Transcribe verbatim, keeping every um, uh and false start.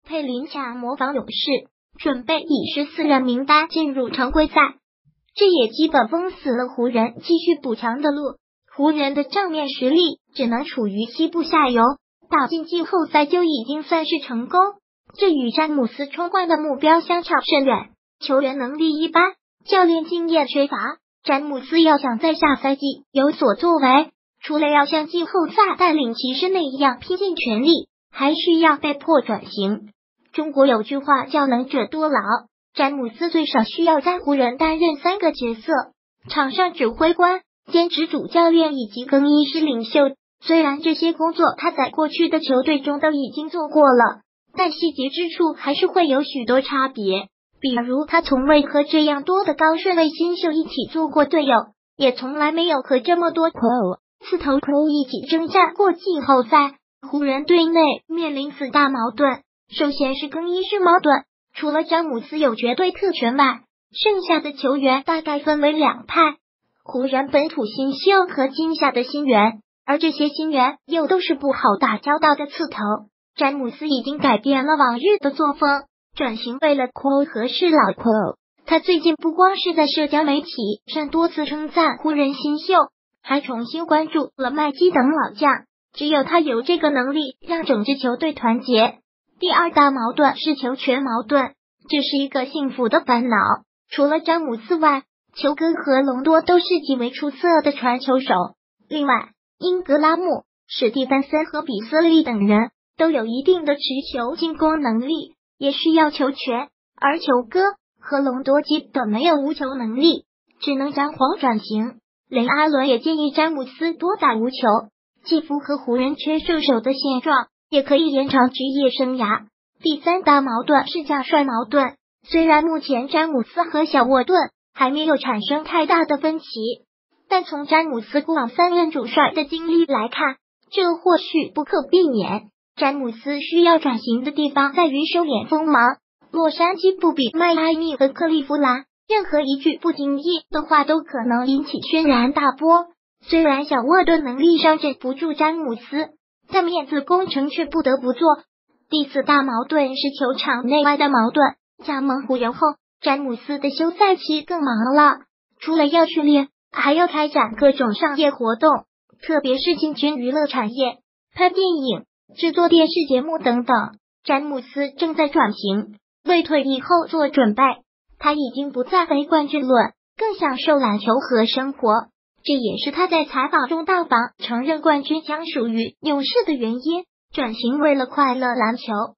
佩林卡模仿勇士，准备以十四人名单进入常规赛。这也基本封死了湖人继续补强的路。湖人的账面实力只能处于西部下游，打进季后赛就已经算是成功。这与詹姆斯冲冠的目标相差甚远。球员能力一般，教练经验缺乏，詹姆斯要想在下赛季有所作为，除了要像季后赛带领骑士那样拼尽全力，还需要被迫转型。中国有句话叫能者多劳，詹姆斯最少需要在湖人担任三个角色：场上指挥官、兼职主教练以及更衣室领袖。虽然这些工作他在过去的球队中都已经做过了，但细节之处还是会有许多差别。比如他从未和这样多的高顺位新秀一起做过队友，也从来没有和这么多 Pro 刺头 Pro 一起征战过季后赛。湖人队内面临四大矛盾，首先是更衣室矛盾，除了詹姆斯有绝对特权外，剩下的球员大概分为两派：湖人本土新秀和今夏的新援，而这些新援又都是不好打交道的刺头。詹姆斯已经改变了往日的作风，转型为了 Q 和是老 Q。他最近不光是在社交媒体上多次称赞湖人新秀，还重新关注了麦基等老将。只有他有这个能力让整支球队团结。第二大矛盾是球权矛盾，这是一个幸福的烦恼。除了詹姆斯外，球哥和隆多都是极为出色的传球手。另外，英格拉姆、史蒂芬森和比斯利等人都有一定的持球进攻能力，也需要球权，而球哥和隆多基本没有无球能力，只能沾黄转型。雷阿伦也建议詹姆斯多打无球，既符合湖人缺射手的现状，也可以延长职业生涯。第三大矛盾是将帅矛盾，虽然目前詹姆斯和小沃顿还没有产生太大的分歧，但从詹姆斯过往三任主帅的经历来看，这或许不可避免。詹姆斯需要转型的地方在于收敛锋芒。洛杉矶不比迈阿密和克利夫兰，任何一句不经意的话都可能引起轩然大波。虽然小沃顿能力上镇不住詹姆斯，但面子工程却不得不做。第四大矛盾是球场内外的矛盾。加盟湖人后，詹姆斯的休赛期更忙了，除了要训练，还要开展各种商业活动，特别是进军娱乐产业，拍电影、制作电视节目等等。詹姆斯正在转型，为退役后做准备。他已经不再为冠军论，更享受篮球和生活。这也是他在采访中大方承认冠军将属于勇士的原因，转型为了快乐篮球。